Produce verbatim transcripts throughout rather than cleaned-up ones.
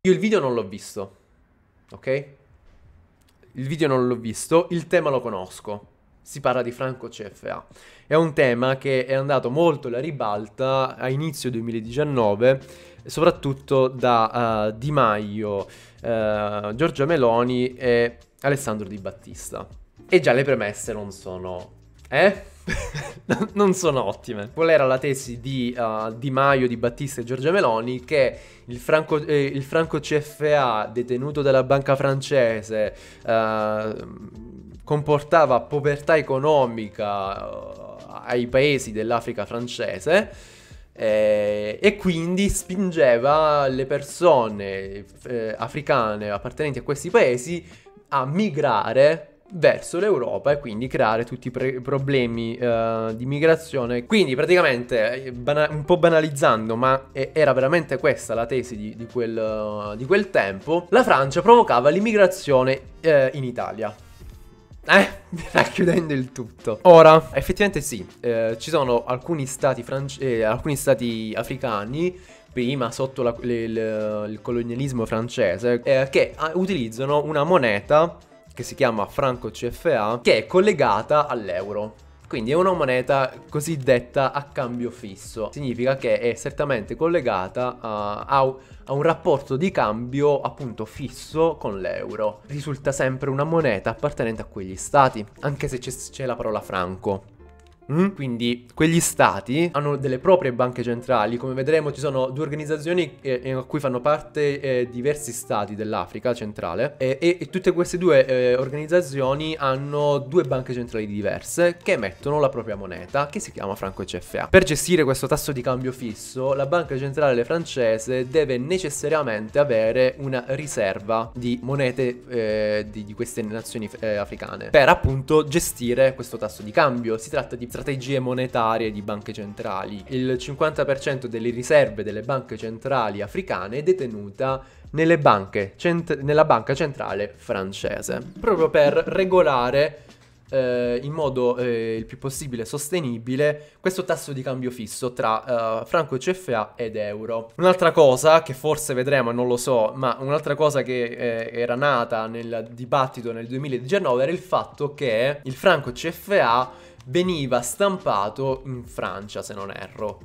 Io il video non l'ho visto, ok? Il video non l'ho visto, il tema lo conosco. Si parla di Franco C F A. È un tema che è andato molto alla ribalta a inizio duemiladiciannove, soprattutto da uh, Di Maio, uh, Giorgia Meloni e Alessandro Di Battista. E già le premesse non sono... Eh? Non sono ottime. Qual era la tesi di uh, Di Maio, Di Battista e Giorgia Meloni? Che il franco, eh, il franco C F A detenuto dalla banca francese uh, comportava povertà economica uh, ai paesi dell'Africa francese eh, e quindi spingeva le persone eh, africane appartenenti a questi paesi a migrare verso l'Europa e quindi creare tutti i pre- problemi uh, di migrazione. Quindi praticamente, bana- un po' banalizzando, ma e- era veramente questa la tesi di, di, quel, uh, di quel tempo, la Francia provocava l'immigrazione uh, in Italia. Eh, racchiudendo il tutto. Ora, effettivamente sì, eh, ci sono alcuni stati, france- eh, alcuni stati africani, prima sotto la- le- le- il colonialismo francese, eh, che ah, utilizzano una moneta che si chiama franco C F A, che è collegata all'euro. Quindi è una moneta cosiddetta a cambio fisso. Significa che è strettamente collegata a, a, a un rapporto di cambio appunto fisso con l'euro. Risulta sempre una moneta appartenente a quegli stati, anche se c'è, c'è la parola franco. Mm? Quindi quegli stati hanno delle proprie banche centrali. Come vedremo ci sono due organizzazioni eh, a cui fanno parte eh, diversi stati dell'Africa centrale e, e, e tutte queste due eh, organizzazioni hanno due banche centrali diverse che emettono la propria moneta, che si chiama franco C F A. Per gestire questo tasso di cambio fisso, la banca centrale francese deve necessariamente avere una riserva di monete eh, di, di queste nazioni eh, africane per appunto gestire questo tasso di cambio. Si tratta di strategie monetarie di banche centrali. Il cinquanta per cento delle riserve delle banche centrali africane è detenuta nelle banche cent- nella banca centrale francese, proprio per regolare eh, in modo eh, il più possibile sostenibile questo tasso di cambio fisso tra eh, franco C F A ed euro. Un'altra cosa che forse vedremo, non lo so, ma un'altra cosa che eh, era nata nel dibattito nel duemiladiciannove era il fatto che il franco C F A veniva stampato in Francia, se non erro.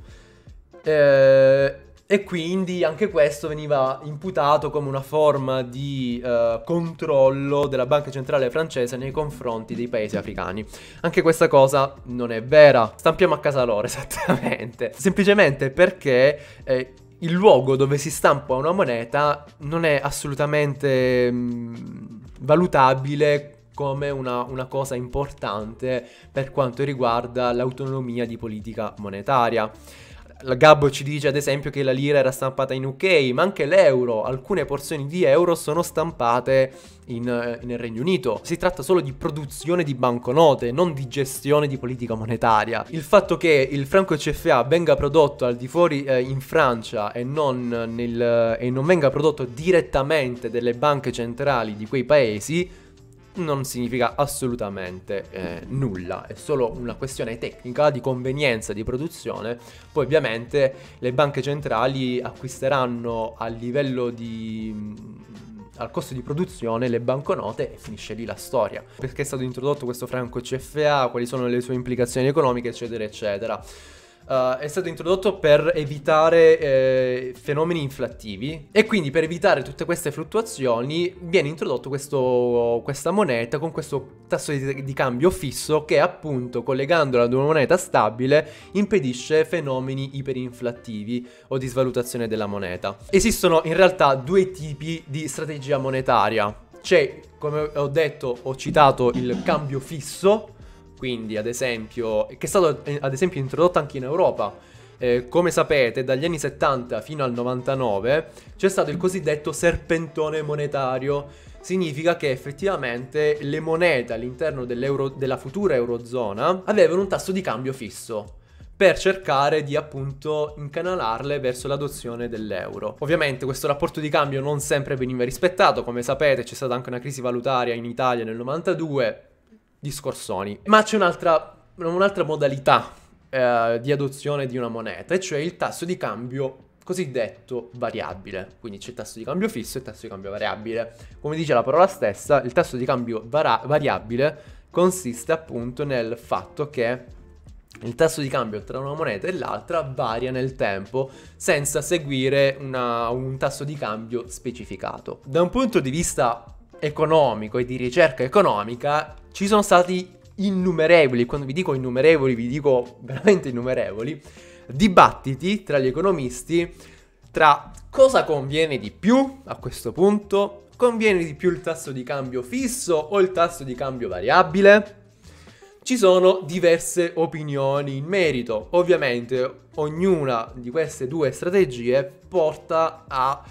Eh, e quindi anche questo veniva imputato come una forma di eh, controllo della banca centrale francese nei confronti dei paesi africani. Anche questa cosa non è vera. Stampiamo a casa loro, esattamente. Semplicemente perché eh, il luogo dove si stampa una moneta non è assolutamente mh, valutabile come una, una cosa importante per quanto riguarda l'autonomia di politica monetaria. La Gabbo ci dice ad esempio che la lira era stampata in U K, ma anche l'euro, alcune porzioni di euro sono stampate in, nel Regno Unito. Si tratta solo di produzione di banconote, non di gestione di politica monetaria. Il fatto che il franco C F A venga prodotto al di fuori eh, in Francia e non, nel, e non venga prodotto direttamente dalle banche centrali di quei paesi non significa assolutamente eh, nulla, è solo una questione tecnica di convenienza di produzione. Poi ovviamente le banche centrali acquisteranno a livello di al costo di produzione le banconote e finisce lì la storia. Perché è stato introdotto questo franco C F A, quali sono le sue implicazioni economiche, eccetera eccetera. Uh, è stato introdotto per evitare eh, fenomeni inflattivi e quindi per evitare tutte queste fluttuazioni viene introdotto questo, questa moneta con questo tasso di, di cambio fisso che appunto collegandola ad una moneta stabile impedisce fenomeni iperinflattivi o di svalutazione della moneta. Esistono in realtà due tipi di strategia monetaria. C'è, come ho detto, ho citato il cambio fisso. Quindi ad esempio, che è stato ad esempio introdotto anche in Europa. Eh, come sapete, dagli anni settanta fino al novantanove c'è stato il cosiddetto serpentone monetario. Significa che effettivamente le monete all'interno dell'euro, della futura eurozona avevano un tasso di cambio fisso per cercare di appunto incanalarle verso l'adozione dell'euro. Ovviamente questo rapporto di cambio non sempre veniva rispettato, come sapete c'è stata anche una crisi valutaria in Italia nel novantadue. Discorsoni. Ma c'è un'altra un'altra modalità eh, di adozione di una moneta, e cioè il tasso di cambio cosiddetto variabile. Quindi c'è il tasso di cambio fisso e il tasso di cambio variabile. Come dice la parola stessa, il tasso di cambio variabile consiste appunto nel fatto che il tasso di cambio tra una moneta e l'altra varia nel tempo senza seguire una, un tasso di cambio specificato. Da un punto di vista economico e di ricerca economica ci sono stati innumerevoli, quando vi dico innumerevoli vi dico veramente innumerevoli, dibattiti tra gli economisti tra cosa conviene di più a questo punto. Conviene di più il tasso di cambio fisso o il tasso di cambio variabile? Ci sono diverse opinioni in merito. Ovviamente ognuna di queste due strategie porta a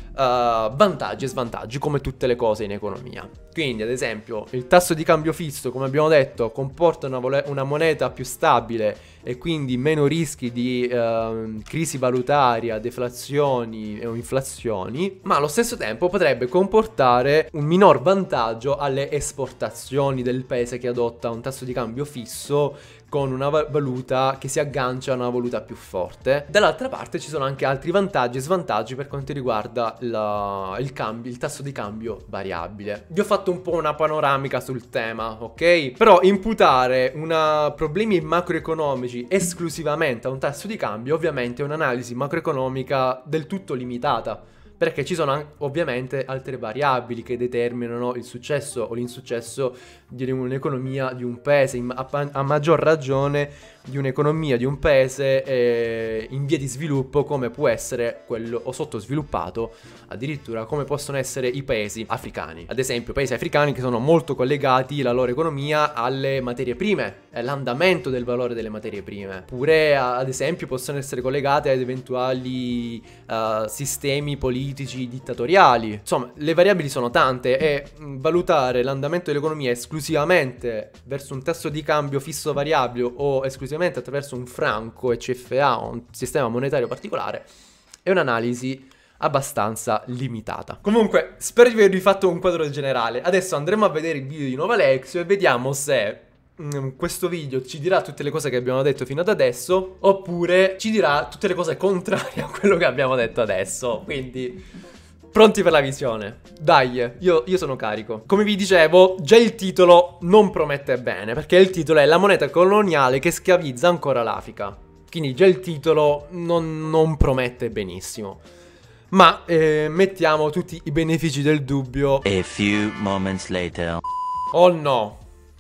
uh, vantaggi e svantaggi, come tutte le cose in economia. Quindi, ad esempio, il tasso di cambio fisso, come abbiamo detto, comporta una, una moneta più stabile e quindi meno rischi di uh, crisi valutaria, deflazioni o inflazioni, ma allo stesso tempo potrebbe comportare un minor vantaggio alle esportazioni del paese che adotta un tasso di cambio fisso con una valuta che si aggancia a una valuta più forte. Dall'altra parte ci sono anche altri vantaggi e svantaggi per quanto riguarda la, il, cambio, il tasso di cambio variabile. Vi ho fatto un po' una panoramica sul tema, ok? Però imputare una, problemi macroeconomici esclusivamente a un tasso di cambio ovviamente è un'analisi macroeconomica del tutto limitata, perché ci sono anche, ovviamente altre variabili che determinano il successo o l'insuccesso di un'economia di un paese, in, a, a maggior ragione di un'economia di un paese eh, in via di sviluppo come può essere quello, o sottosviluppato addirittura come possono essere i paesi africani. Ad esempio paesi africani che sono molto collegati la loro economia alle materie prime, all'andamento del valore delle materie prime, oppure ad esempio possono essere collegate ad eventuali uh, sistemi politici dittatoriali. Insomma, le variabili sono tante e mh, valutare l'andamento dell'economia esclusivamente verso un tasso di cambio fisso variabile o esclusivamente attraverso un franco e C F A o un sistema monetario particolare è un'analisi abbastanza limitata. Comunque, spero di avervi fatto un quadro generale. Adesso andremo a vedere il video di Nova Lexio e vediamo se mm, questo video ci dirà tutte le cose che abbiamo detto fino ad adesso oppure ci dirà tutte le cose contrarie a quello che abbiamo detto adesso. Quindi pronti per la visione? Dai, io, io sono carico. Come vi dicevo, già il titolo non promette bene, perché il titolo è la moneta coloniale che schiavizza ancora l'Africa. Quindi già il titolo non, non promette benissimo. Ma eh, mettiamo tutti i benefici del dubbio. A few moments later. Oh no.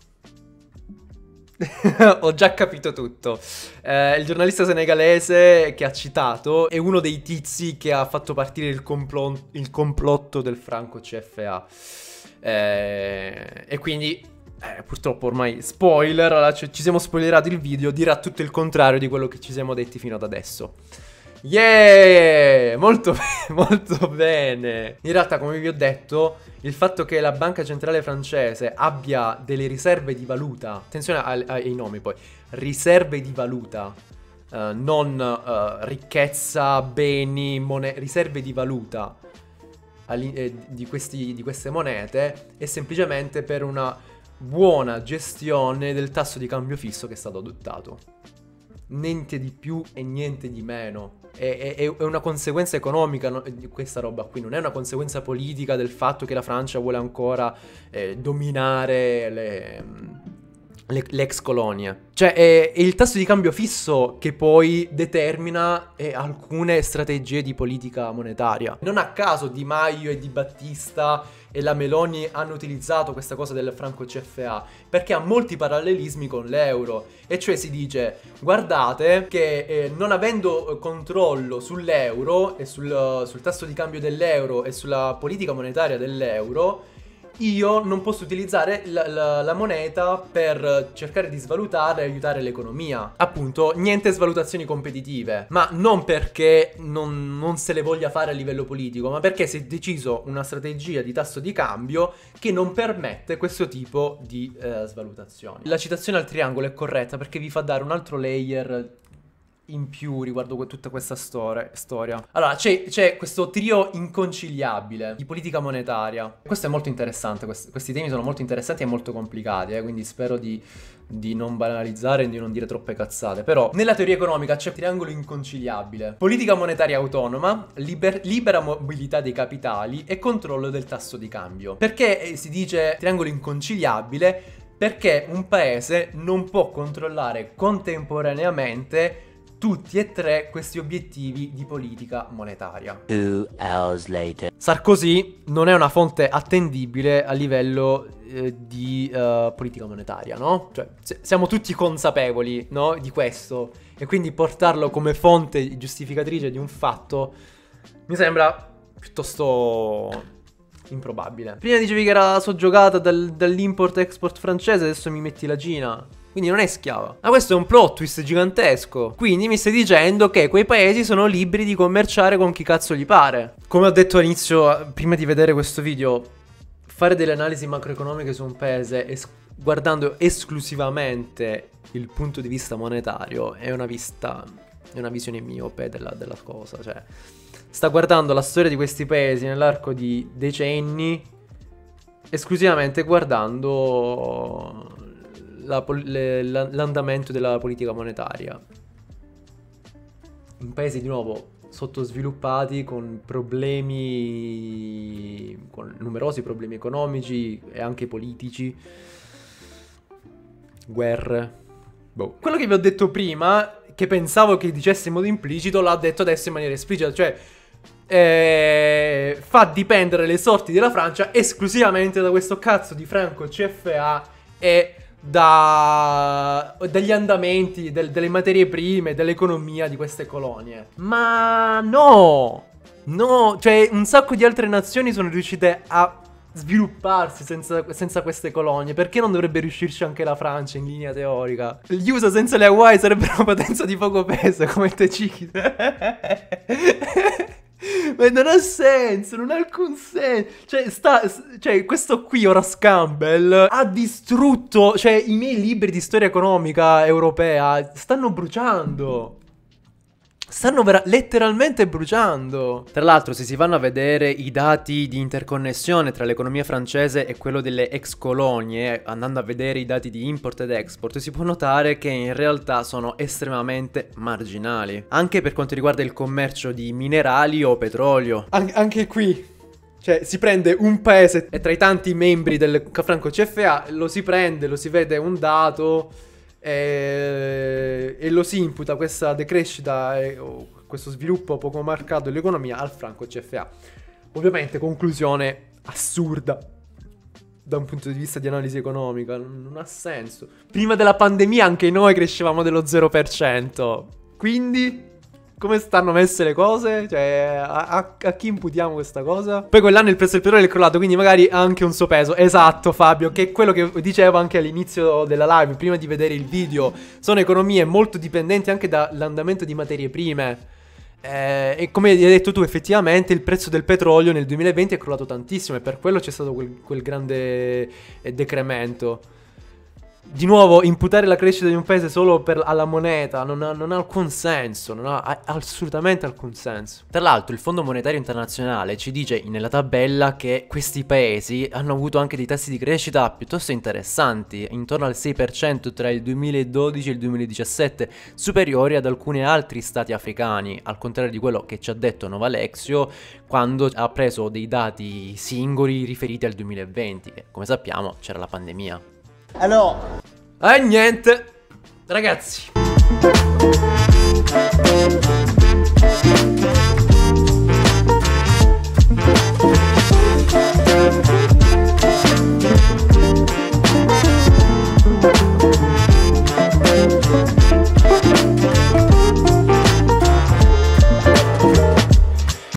Ho già capito tutto. Eh, il giornalista senegalese che ha citato è uno dei tizi che ha fatto partire il, complot, il complotto del franco C F A. Eh, e quindi, eh, purtroppo ormai, spoiler, ci siamo spoilerati il video, dirà tutto il contrario di quello che ci siamo detti fino ad adesso. Yeah! Molto, molto bene. In realtà, come vi ho detto, il fatto che la banca centrale francese abbia delle riserve di valuta, attenzione ai, ai nomi poi, riserve di valuta, uh, non uh, ricchezza, beni, monete, riserve di valuta eh, di, questi, di queste monete, è semplicemente per una buona gestione del tasso di cambio fisso che è stato adottato. Niente di più e niente di meno. È, è, è una conseguenza economica, no? Questa roba qui non è una conseguenza politica del fatto che la Francia vuole ancora eh, dominare le, le, le ex colonie. Cioè è, è il tasso di cambio fisso che poi determina eh, alcune strategie di politica monetaria. Non a caso Di Maio e Di Battista e la Meloni hanno utilizzato questa cosa del franco C F A perché ha molti parallelismi con l'euro, e cioè si dice guardate che eh, non avendo controllo sull'euro e sul, sul tasso di cambio dell'euro e sulla politica monetaria dell'euro, io non posso utilizzare la, la, la moneta per cercare di svalutare e aiutare l'economia. Appunto, niente svalutazioni competitive, ma non perché non, non se le voglia fare a livello politico, ma perché si è deciso una strategia di tasso di cambio che non permette questo tipo di eh, svalutazioni. La citazione al triangolo è corretta perché vi fa dare un altro layer in più riguardo que- tutta questa storia. storia. Allora, c'è, c'è questo trio inconciliabile di politica monetaria. Questo è molto interessante, questi, questi temi sono molto interessanti e molto complicati, eh, quindi spero di, di non banalizzare e di non dire troppe cazzate. Però, nella teoria economica c'è un triangolo inconciliabile. Politica monetaria autonoma, liber- libera mobilità dei capitali e controllo del tasso di cambio. Perché si dice triangolo inconciliabile? Perché un paese non può controllare contemporaneamente tutti e tre questi obiettivi di politica monetaria. Two hours later. Sarkozy non è una fonte attendibile a livello eh, di uh, politica monetaria, no? Cioè, se- siamo tutti consapevoli, no? Di questo. E quindi portarlo come fonte giustificatrice di un fatto mi sembra piuttosto improbabile. Prima dicevi che era soggiogata dal, dall'import-export francese, adesso mi metti la Cina. Quindi non è schiava. Ma questo è un plot twist gigantesco. Quindi mi stai dicendo che quei paesi sono liberi di commerciare con chi cazzo gli pare. Come ho detto all'inizio, prima di vedere questo video, fare delle analisi macroeconomiche su un paese es- guardando esclusivamente il punto di vista monetario è una vista, è una visione miope della, della cosa. Cioè, sta guardando la storia di questi paesi nell'arco di decenni esclusivamente guardando La pol- le- la- l'andamento della politica monetaria in paesi di nuovo sottosviluppati con problemi, con numerosi problemi economici e anche politici, guerre. Boh. Quello che vi ho detto prima, che pensavo che dicesse in modo implicito, l'ha detto adesso in maniera esplicita, cioè eh, fa dipendere le sorti della Francia esclusivamente da questo cazzo di franco C F A e Da, dagli andamenti del, delle materie prime, dell'economia di queste colonie. Ma no! No, cioè un sacco di altre nazioni sono riuscite a svilupparsi senza, senza queste colonie. Perché non dovrebbe riuscirci anche la Francia in linea teorica? Gli U S A senza le Hawaii sarebbero una potenza di poco peso, come il Tagikistan. Ma non ha senso, non ha alcun senso. Cioè, sta, cioè, questo qui, Horace Campbell, ha distrutto. Cioè, i miei libri di storia economica europea stanno bruciando. Stanno vera- letteralmente bruciando. Tra l'altro, se si vanno a vedere i dati di interconnessione tra l'economia francese e quello delle ex colonie, andando a vedere i dati di import ed export, si può notare che in realtà sono estremamente marginali. Anche per quanto riguarda il commercio di minerali o petrolio. An- anche qui, cioè, si prende un paese e tra i tanti membri del franco C F A lo si prende, lo si vede un dato e, e lo si imputa questa decrescita e oh, questo sviluppo poco marcato dell'economia al franco C F A. Ovviamente conclusione assurda da un punto di vista di analisi economica, non, non ha senso. Prima della pandemia anche noi crescevamo dello zero per cento, quindi come stanno messe le cose? Cioè, a, a, a chi imputiamo questa cosa? Poi quell'anno il prezzo del petrolio è crollato, quindi magari ha anche un suo peso. Esatto, Fabio, che è quello che dicevo anche all'inizio della live, prima di vedere il video. Sono economie molto dipendenti anche dall'andamento di materie prime. Eh, e come hai detto tu, effettivamente il prezzo del petrolio nel duemilaventi è crollato tantissimo e per quello c'è stato quel, quel grande eh, decremento. Di nuovo, imputare la crescita di un paese solo per, alla moneta non ha, non ha alcun senso, non ha, ha assolutamente alcun senso. Tra l'altro il Fondo Monetario Internazionale ci dice nella tabella che questi paesi hanno avuto anche dei tassi di crescita piuttosto interessanti, intorno al sei per cento tra il duemiladodici e il duemiladiciassette, superiori ad alcuni altri stati africani, al contrario di quello che ci ha detto Novalexio quando ha preso dei dati singoli riferiti al duemilaventi, che come sappiamo c'era la pandemia. Allora, E eh, niente, ragazzi.